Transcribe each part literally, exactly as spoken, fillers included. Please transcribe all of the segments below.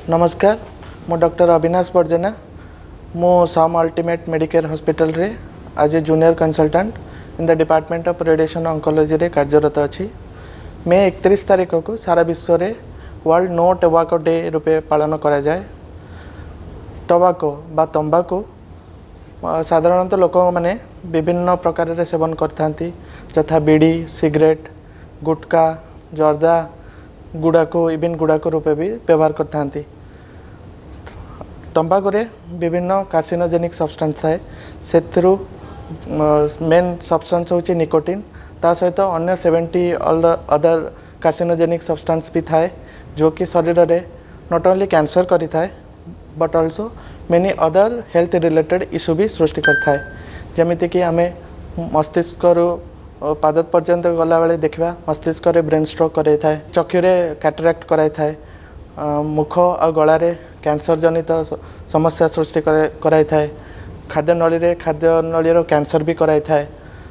नमस्कार मो डॉक्टर अविनाश बडजेना मो सम अल्टीमेट मेडिकल हॉस्पिटल रे आज a junior consultant in the department of radiation oncology रे कार्यरत अच्छी। मे इकतीस तारीख को सारा विश्व रे वर्ल्ड नो टोबाको डे रूपे पालन करा जाए। टोबाको बा तंबाकू साधारणतः लोक मैंने विभिन्न प्रकार रे सेवन करथांती यथा बीड़ी सिगरेट गुटखा जर्दा गुड़ाको इवन गुड़ाको रूपे भी व्यवहार करथांती। तंबाकू रे विभिन्न कार्सिनोजेनिक सब्सटेंस थाए से मेन सब्सटेंस होची निकोटिन ता सहित अन्य सेवेंटी अदर कार्सिनोजेनिक सब्सटेंस भी थाए जो कि शरीर रे नॉट ओनली कैंसर करी थाए but also many other health related issue भी सृष्टि करता है। जमीती कि आम मस्तिष्क पाद पर्यंत गला बेले देखा मस्तिष्क रे ब्रेन स्ट्रोक कराई थाए चक्षुरे कैटरैक्ट कराई थाए मुख और गलारे कैंसर जनित समस्या सृष्टि कराई थाए खाद्य नली रे खाद्य नली कैंसर भी कराई थाए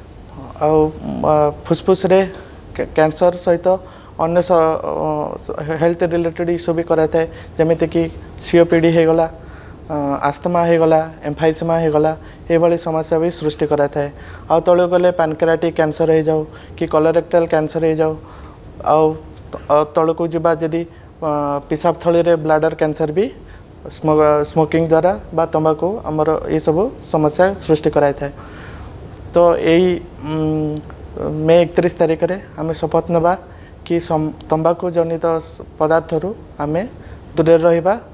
आ फुसफुस रे कैंसर सहित अन्य हेल्थ रिलेटेड इश्यू भी कराई थाए जमीती कि सीओपीडी हो गला आस्थमा हो गला एम्फाइसेमा हो गला ये समस्या भी सृष्टि करा थाए। आ तले गले पैनक्रियाटिक कैंसर हो जाओ कि कोलोरेक्टल कैंसर हो जाओ आ तल को जीवा जदि पिशाब थली रे ब्लाडर कैंसर भी स्मोकिंग द्वारा बा तंबाकू आमर ये सब समस्या सृष्टि कराई थाए। तो यही मे इकतीस तारीख रे आम शपथ नबा कि तंबाकू जनित पदार्थरू आम दूर रहिबा